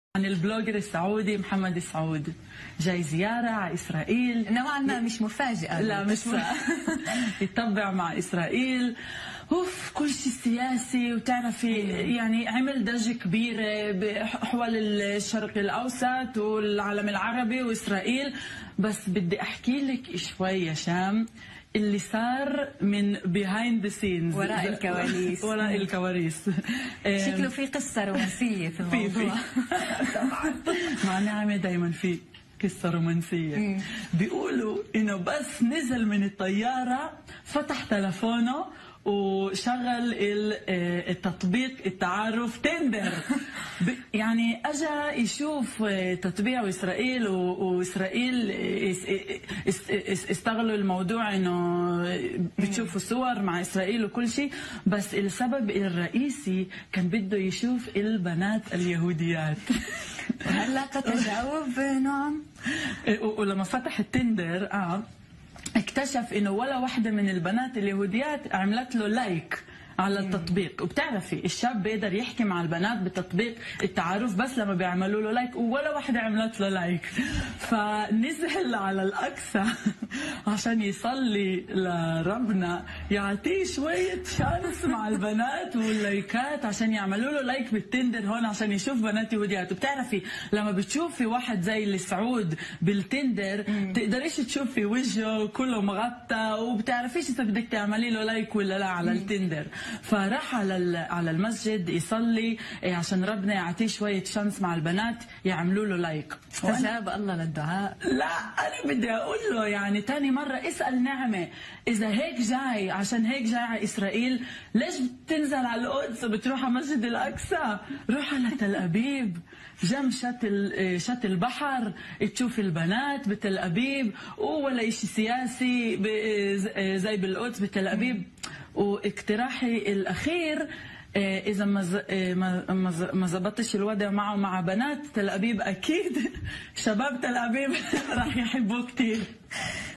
عن البلوجر السعودي محمد السعود جاي زيارة على إسرائيل. نوعا ما مش مفاجئة. لا مش يتبع مع إسرائيل. اوف كل شيء سياسي وتعرفي يعني عمل ضجة كبيرة حول الشرق الأوسط والعالم العربي وإسرائيل. بس بدي أحكي لك شوي يا شام اللي صار من behind the scenes، وراء الكواليس. وراء الكواليس. شكله في قصة رومانسية في الموضوع. طبعا مع نعمة دايما في قصة رومانسية. بيقولوا انه بس نزل من الطيارة فتح تلفونه وشغل التطبيق التعارف تندر. يعني اجى يشوف تطبيق اسرائيل واسرائيل استغلوا الموضوع انه بتشوفوا صور مع اسرائيل وكل شيء، بس السبب الرئيسي كان بده يشوف البنات اليهوديات. هلا تجاوب نعم. ولما فتح التندر اكتشف انه ولا واحدة من البنات اليهوديات عملت له لايك على التطبيق. وبتعرفي الشاب بيقدر يحكي مع البنات بتطبيق التعارف بس لما بيعملوا له لايك، ولا واحدة عملت له لايك. فنزل على الأقصى عشان يصلي لربنا يعطيه شوية شانس مع البنات واللايكات عشان يعملوا له لايك بالتندر هون عشان يشوف بنات يهوديات. وبتعرفي لما بتشوفي واحد زي السعود بالتندر تقدريش تشوفي وجهه كله مغطى وبتعرفيش اذا بدك تعملي له لايك ولا لا على التندر. فراح على المسجد يصلي عشان ربنا يعطيه شوية شانس مع البنات يعملوا له لايك. استجاب الله للدعاء. لا أنا بدي أقول له يعني تاني مرة اسأل نعمة إذا هيك جاي عشان هيك جاي على إسرائيل ليش بتنزل على القدس وبتروح على مسجد الأقصى؟ روح على تل أبيب جنب شط البحر تشوف البنات بتل أبيب، ولا إشي سياسي زي بالقدس بتل أبيب. واقتراحي الأخير إذا ما زبطش الوضع معه مع بنات تل أبيب أكيد شباب تل أبيب راح يحبوه كتير.